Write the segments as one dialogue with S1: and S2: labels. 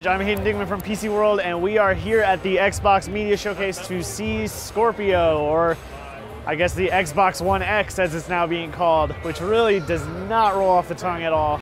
S1: I'm Hayden from PCWorld, and we are here at the Xbox Media Showcase to see Scorpio, or I guess the Xbox One X as it's now being called, which really does not roll off the tongue at all.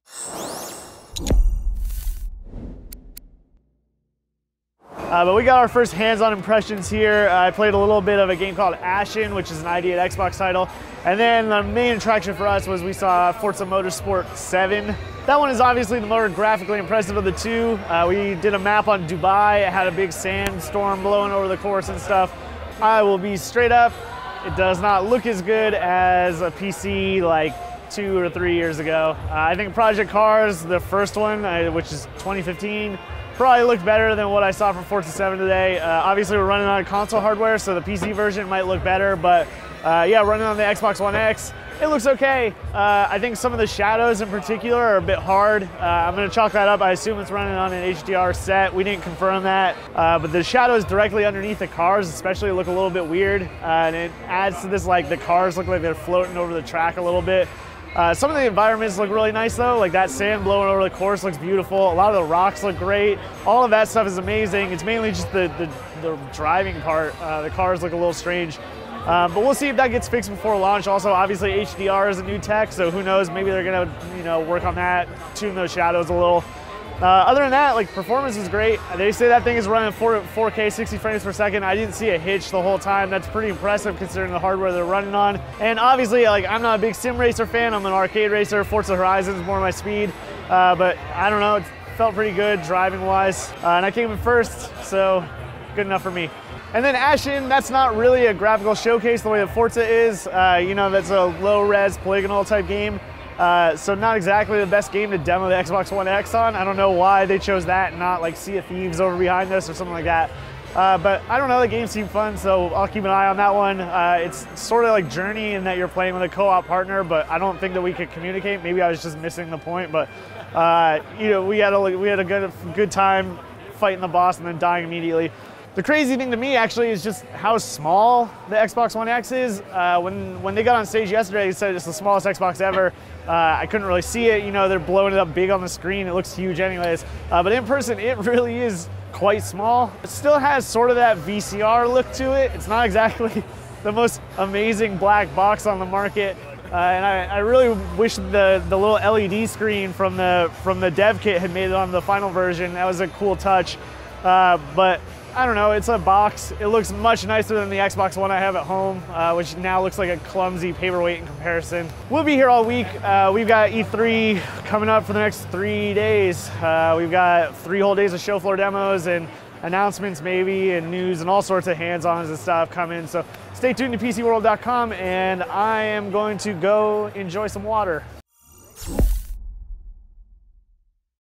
S1: But we got our first hands-on impressions here. I played a little bit of a game called Ashen, which is an ID at Xbox title. And then the main attraction for us was we saw Forza Motorsport 7. That one is obviously the more graphically impressive of the two. We did a map on Dubai. It had a big sandstorm blowing over the course and stuff. I will be straight up, it does not look as good as a PC like 2 or 3 years ago. I think Project Cars, the first one, which is 2015, probably looked better than what I saw from Forza 7 today. Obviously we're running on console hardware, so the PC version might look better, but yeah, running on the Xbox One X, it looks okay. I think some of the shadows in particular are a bit hard. I'm gonna chalk that up. I assume it's running on an HDR set. We didn't confirm that, but the shadows directly underneath the cars especially look a little bit weird, and it adds to this, like the cars look like they're floating over the track a little bit. Some of the environments look really nice though, like that sand blowing over the course looks beautiful. A lot of the rocks look great. All of that stuff is amazing. It's mainly just the driving part. The cars look a little strange. But we'll see if that gets fixed before launch. Also, obviously HDR is a new tech, so who knows, maybe they're gonna work on that, tune those shadows a little. Other than that, like, performance is great. They say that thing is running 4K 60 frames per second. I didn't see a hitch the whole time. That's pretty impressive considering the hardware they're running on. And obviously, like, I'm not a big sim racer fan. I'm an arcade racer. Forza Horizon is more my speed. But I don't know, it felt pretty good driving wise. And I came in first, so good enough for me. And then Ashen, that's not really a graphical showcase the way that Forza is. That's a low-res polygonal type game. So not exactly the best game to demo the Xbox One X on. I don't know why they chose that and not like Sea of Thieves over behind us or something like that. But I don't know, the game seemed fun, so I'll keep an eye on that one. It's sort of like Journey in that you're playing with a co-op partner, but I don't think that we could communicate. Maybe I was just missing the point, but we had a good time fighting the boss and then dying immediately. The crazy thing to me actually is just how small the Xbox One X is. When they got on stage yesterday, they said it's the smallest Xbox ever. I couldn't really see it. They're blowing it up big on the screen. It looks huge anyways. But in person, it really is quite small. It still has sort of that VCR look to it. It's not exactly the most amazing black box on the market. And I really wish the little LED screen from the dev kit had made it on the final version. That was a cool touch. But I don't know, it's a box. It looks much nicer than the Xbox One I have at home, which now looks like a clumsy paperweight in comparison. We'll be here all week. We've got E3 coming up for the next 3 days. We've got 3 whole days of show floor demos and announcements maybe, and news and all sorts of hands-ons and stuff coming. So stay tuned to PCWorld.com, and I am going to go enjoy some water.